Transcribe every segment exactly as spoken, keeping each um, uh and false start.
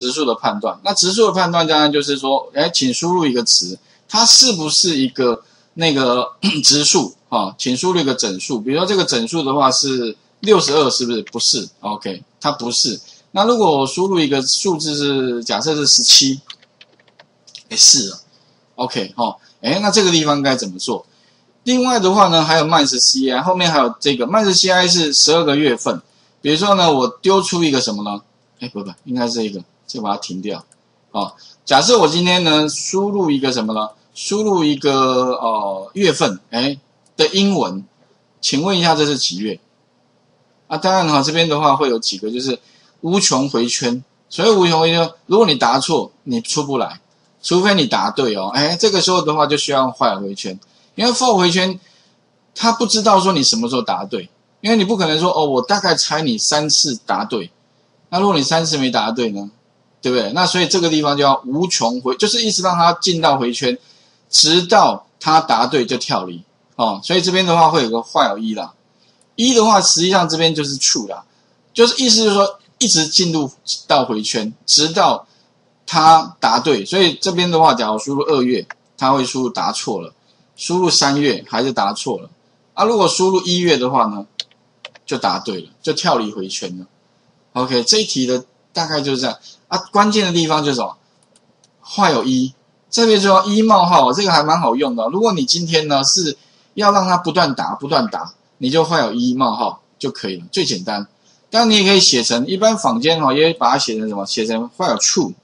质数的判断。那质数的判断当然就是说，哎，请输入一个值，它是不是一个那个质数啊？请输入一个整数，比如说这个整数的话是六十二，是不是？不是 ，OK， 它不是。那如果我输入一个数字是假设是十七，哎，是了 ，OK， 哈、哦，哎，那这个地方该怎么做？另外的话呢，还有 minus C I， 后面还有这个 minus C I 是十二个月份。比如说呢，我丢出一个什么呢？哎，不不，应该是这个，就把它停掉。哦，假设我今天呢输入一个什么呢？输入一个呃月份，哎的英文，请问一下这是几月？啊，当然哈，这边的话会有几个就是无穷回圈。所以无穷回圈，如果你答错，你出不来，除非你答对哦。哎，这个时候的话就需要用while回圈，因为 for 回圈它不知道说你什么时候答对。因为你不可能说哦，我大概猜你三次答对，那如果你三次没答对呢，对不对？那所以这个地方就要无穷回，就是一直让它进到回圈，直到它答对就跳离哦。所以这边的话会有个while一啦，一的话实际上这边就是 true 啦，就是意思就是说一直进入到回圈，直到它答对。所以这边的话，假如输入二月，它会输入答错了；输入三月还是答错了。啊，如果输入一月的话呢？就答对了，就跳离回圈了。OK， 这一题的大概就是这样啊。关键的地方就是什么？while一，这边就要一冒号，这个还蛮好用的。如果你今天呢是要让它不断答、不断答，你就while一冒号就可以了，最简单。当然你也可以写成，一般坊间哈也把它写成什么？写成while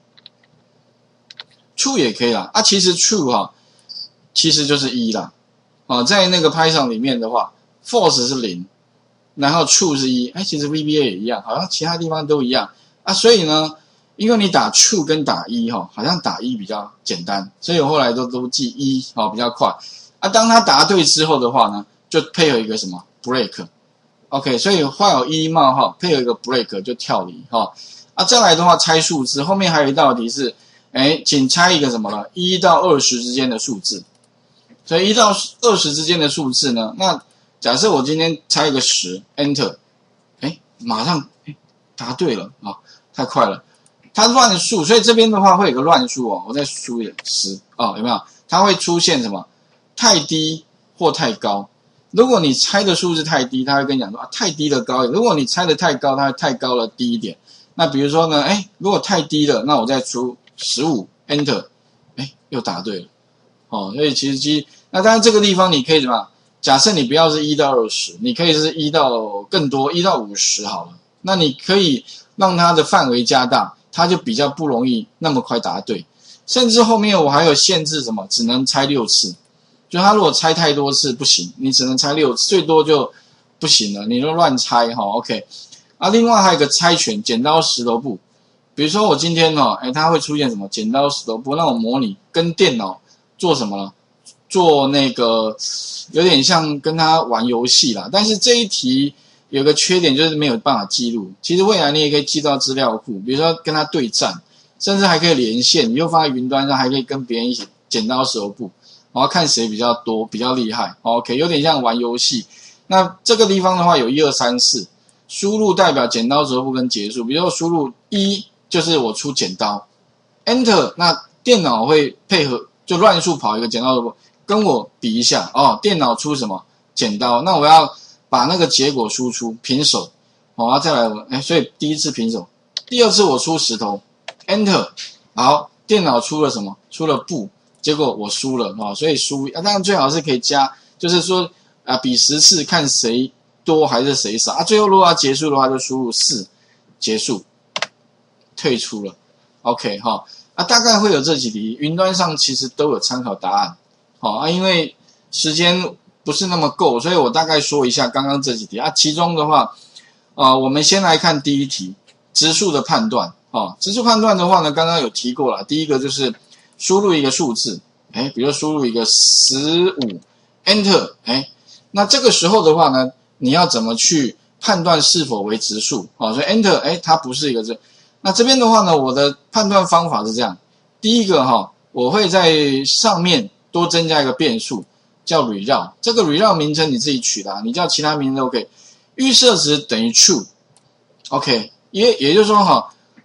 true，true 也可以啦。啊，其实 true 哈，其实就是一啦。啊，在那个 Python 里面的话 ，false 是零。然后 true 是一，哎，其实 V B A 也一样，好像其他地方都一样啊。所以呢，因为你打 true 跟打一哈，好像打一比较简单，所以我后来都都记一哦比较快啊。当他答对之后的话呢，就配合一个什么 break，OK， 所以while一冒号配合一个 break 就跳离哈啊。再来的话猜数字，后面还有一道题是，哎，请猜一个什么呢？一到二十之间的数字，所以一到二十之间的数字呢，那假设我今天猜一个十 ，Enter， 哎，马上哎答对了啊，太快了。它乱数，所以这边的话会有个乱数哦。我再输一点十哦，有没有？它会出现什么？太低或太高。如果你猜的数字太低，它会跟你讲说啊，太低了高一点；如果你猜的太高，它会太高了低一点。那比如说呢，哎，如果太低了，那我再出十五 ，Enter， 哎，又答对了。哦，所以其实其实那当然这个地方你可以什么？假设你不要是一到二十，你可以是一到更多，一到五十好了。那你可以让它的范围加大，它就比较不容易那么快答对。甚至后面我还有限制什么，只能猜六次。就他如果猜太多次不行，你只能猜六次，最多就不行了，你都乱猜哈。OK， 啊，另外还有一个猜拳，剪刀石头布。比如说我今天哦，哎，它会出现什么剪刀石头布？那我模拟跟电脑做什么呢？做那个有点像跟他玩游戏啦，但是这一题有个缺点就是没有办法记录。其实未来你也可以记到资料库，比如说跟他对战，甚至还可以连线，你又放在云端上，还可以跟别人一起剪刀石头布，然后看谁比较多，比较厉害。OK， 有点像玩游戏。那这个地方的话有一二三四，输入代表剪刀石头布跟结束。比如说输入一就是我出剪刀 ，Enter， 那电脑会配合就乱数跑一个剪刀石头布。跟我比一下哦，电脑出什么剪刀？那我要把那个结果输出平手，好、哦，再来，哎，所以第一次平手，第二次我出石头 ，Enter， 好，电脑出了什么？出了布，结果我输了啊、哦，所以输，啊、当然最好是可以加，就是说啊，比十次看谁多还是谁少啊。最后如果要结束的话，就输入四，结束，退出了 ，OK 哈、哦、啊，大概会有这几题，云端上其实都有参考答案。好啊，因为时间不是那么够，所以我大概说一下刚刚这几题啊。其中的话，呃，我们先来看第一题，质数的判断。啊，质数判断的话呢，刚刚有提过了。第一个就是输入一个数字，哎，比如输入一个十五 ，Enter， 哎，那这个时候的话呢，你要怎么去判断是否为质数？啊，所以 Enter， 哎，它不是一个字。那这边的话呢，我的判断方法是这样：第一个哈，我会在上面多增加一个变数，叫 result。这个 result 名称你自己取的、啊，你叫其他名称都可以。预设值等于 true，OK， 也也就是说哈，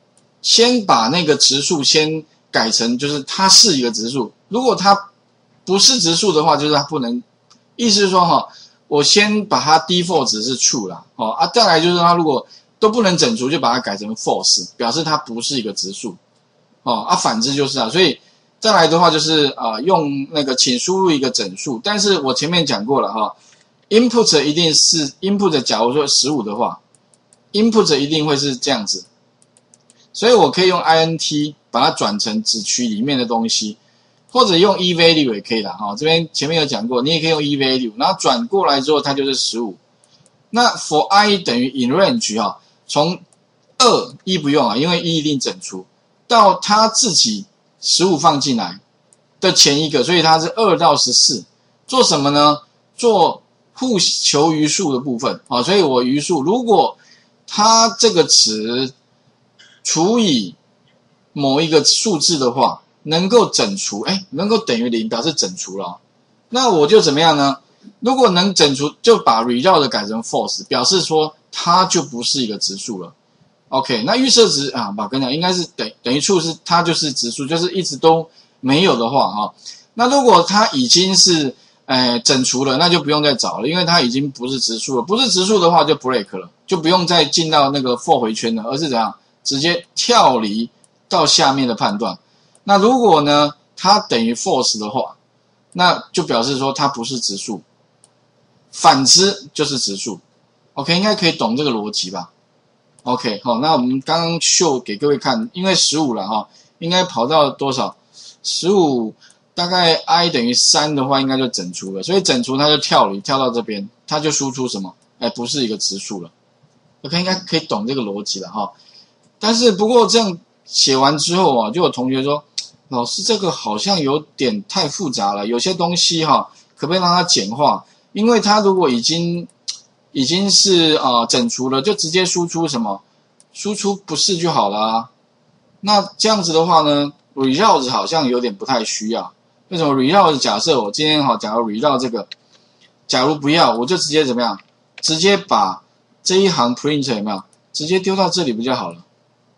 先把那个值数先改成就是它是一个值数，如果它不是值数的话，就是它不能，意思是说哈，我先把它 default 值是 true 啦，哦啊，再来就是它如果都不能整除，就把它改成 false， 表示它不是一个值数，哦啊，反之就是啊，所以再来的话就是啊、呃，用那个请输入一个整数，但是我前面讲过了哈 ，input 一定是 input， 假如说十五的话 ，input 一定会是这样子，所以我可以用 int 把它转成子区里面的东西。或者用 eValue 也可以啦，哈，这边前面有讲过，你也可以用 eValue， 然后转过来之后它就是十五。那 for i 等于 in range 哈，从二一不用啊，因为一一定整除，到它自己十五放进来的前一个，所以它是二到十四。做什么呢？做互求余数的部分啊，所以我余数如果它这个值除以某一个数字的话。能够整除，哎，能够等于零，表示整除了、哦。那我就怎么样呢？如果能整除，就把 result 改成 false， 表示说它就不是一个值数了。OK， 那预设值啊，我跟你讲，应该是等等于 true 是它就是值数，就是一直都没有的话哈、哦。那如果它已经是呃整除了，那就不用再找了，因为它已经不是值数了。不是值数的话就 break 了，就不用再进到那个 for 回圈了，而是怎样直接跳离到下面的判断。那如果呢，它等于 false 的话，那就表示说它不是质数，反之就是质数。OK， 应该可以懂这个逻辑吧 ？OK， 好，那我们刚刚秀给各位看，因为十五了哈，应该跑到多少？十五大概 i 等于三的话，应该就整除了，所以整除它就跳离，跳到这边，它就输出什么？哎，不是一个质数了。OK， 应该可以懂这个逻辑了哈。但是不过这样写完之后啊，就有同学说。老师，这个好像有点太复杂了，有些东西哈，可不可以让它简化？因为它如果已经已经是啊、呃、整除了，就直接输出什么？输出不是就好了啊。那这样子的话呢 ，result 好像有点不太需要。为什么 result 假设我今天哈，假如 result 这个，假如不要，我就直接怎么样？直接把这一行 print 有没有？直接丢到这里不就好了？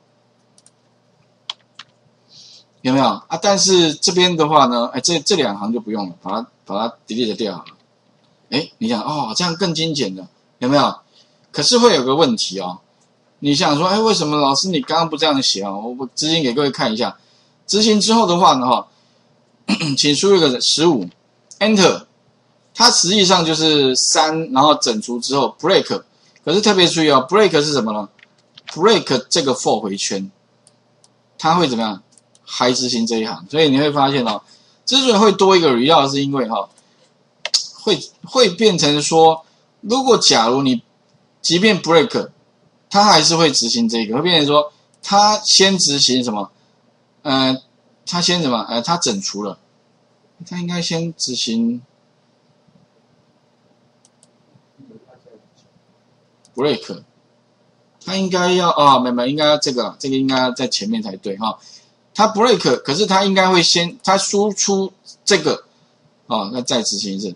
有没有啊？但是这边的话呢，哎，这这两行就不用了，把它把它 delete 掉好了。哎，你想哦，这样更精简了，有没有？可是会有个问题哦，你想说，哎，为什么老师你刚刚不这样写啊？我我执行给各位看一下，执行之后的话呢，哈，请输入一个十五 ，Enter， 它实际上就是三，然后整除之后 break， 可是特别注意哦 ，break 是什么呢 ？break 这个 for 回圈，它会怎么样？还执行这一行，所以你会发现哦，之所以会多一个 result， 是因为哈、哦，会会变成说，如果假如你即便 break， 它还是会执行这个，会变成说，它先执行什么？呃，它先什么？呃，它整除了，它应该先执行 break， 它应该要啊，没没，应该要这个，这个应该要在前面才对哈、哦。它 break， 可是它应该会先，它输出这个，啊，那再执行一次，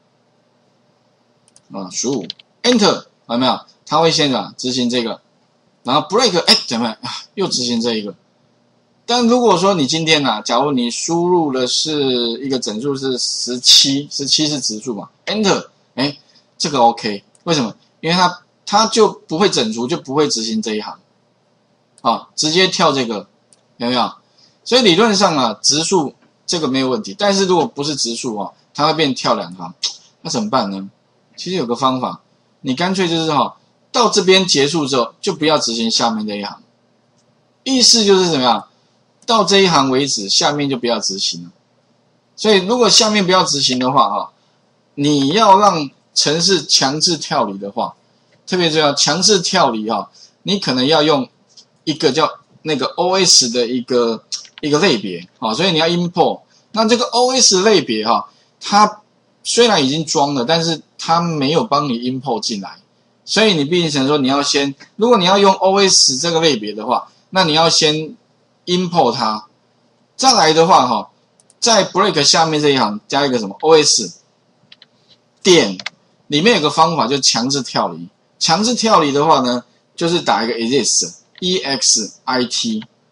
啊，十五 ，Enter， 有没有？它会先啊执行这个，然后 break， 哎，怎么样啊？又执行这一个。但如果说你今天啊，假如你输入的是一个整数是十七， 十七是质数嘛 ，Enter， 哎，这个 OK， 为什么？因为它它就不会整除，就不会执行这一行，啊，直接跳这个，有没有？所以理论上啊，质数这个没有问题，但是如果不是质数啊，它会变跳两行，那怎么办呢？其实有个方法，你干脆就是哈、啊，到这边结束之后，就不要执行下面这一行，意思就是怎么样？到这一行为止，下面就不要执行了。所以如果下面不要执行的话哈、啊，你要让程式强制跳离的话，特别是要强制跳离哈、啊，你可能要用一个叫那个 O S 的一个。一个类别啊，所以你要 import。那这个 O S 类别哈，它虽然已经装了，但是它没有帮你 import 进来，所以你变成说你要先，如果你要用 O S 这个类别的话，那你要先 import 它，再来的话哈，在 break 下面这一行加一个什么 O S 点，里面有个方法就强制跳离，强制跳离的话呢，就是打一个 exit E X I T。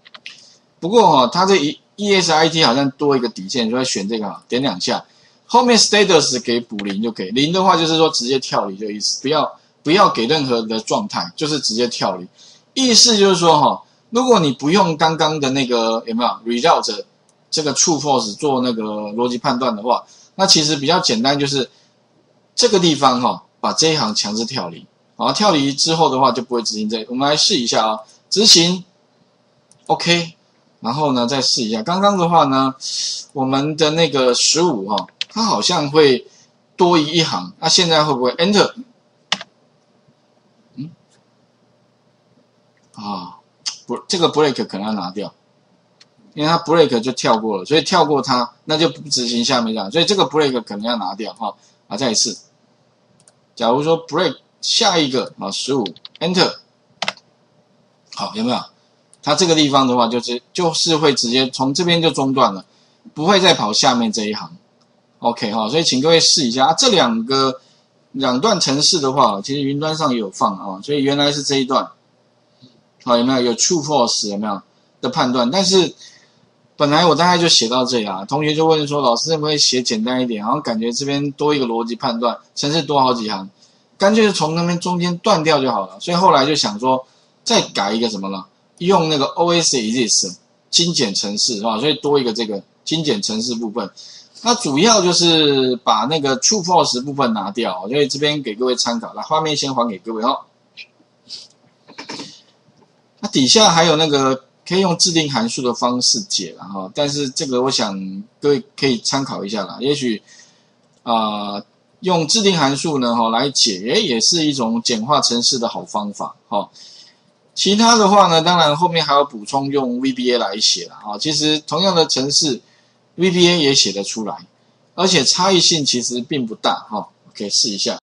不过哈、哦，它这 E S I T 好像多一个底线，所以选这个点两下，后面 status 给补零就可以。零的话就是说直接跳离的意思，不要不要给任何的状态，就是直接跳离。意思就是说哈、哦，如果你不用刚刚的那个有没有 result 这个 true false 做那个逻辑判断的话，那其实比较简单，就是这个地方哈、哦，把这一行强制跳离，好，跳离之后的话就不会执行这。我们来试一下啊、哦，执行 ，OK。然后呢，再试一下。刚刚的话呢，我们的那个十五哈，它好像会多一一行。那、啊、现在会不会 Enter？ 嗯，啊，不，这个 break 可能要拿掉，因为它 break 就跳过了，所以跳过它，那就不执行下面这样。所以这个 break 可能要拿掉哈。啊，再一次，假如说 break 下一个啊，十五 Enter， 好，有没有？它这个地方的话，就是就是会直接从这边就中断了，不会再跑下面这一行。OK 哈，所以请各位试一下啊。这两个两段程式的话，其实云端上也有放啊，所以原来是这一段，好有没有有 true false 有没有的判断？但是本来我大概就写到这里啊，同学就问说，老师会不会写简单一点？好像感觉这边多一个逻辑判断，程式多好几行，干脆就从那边中间断掉就好了。所以后来就想说，再改一个什么了？用那个 O S exist 精简程式是吧？所以多一个这个精简程式部分。那主要就是把那个 true false 部分拿掉，所以这边给各位参考。来，画面先还给各位哦。那底下还有那个可以用制定函数的方式解了哈，但是这个我想各位可以参考一下啦。也许啊、呃，用制定函数呢哈来解，诶也是一种简化程式的好方法哈。其他的话呢，当然后面还要补充用 V B A 来写了啊。其实同样的程式 ，V B A 也写得出来，而且差异性其实并不大哈。可以试一下。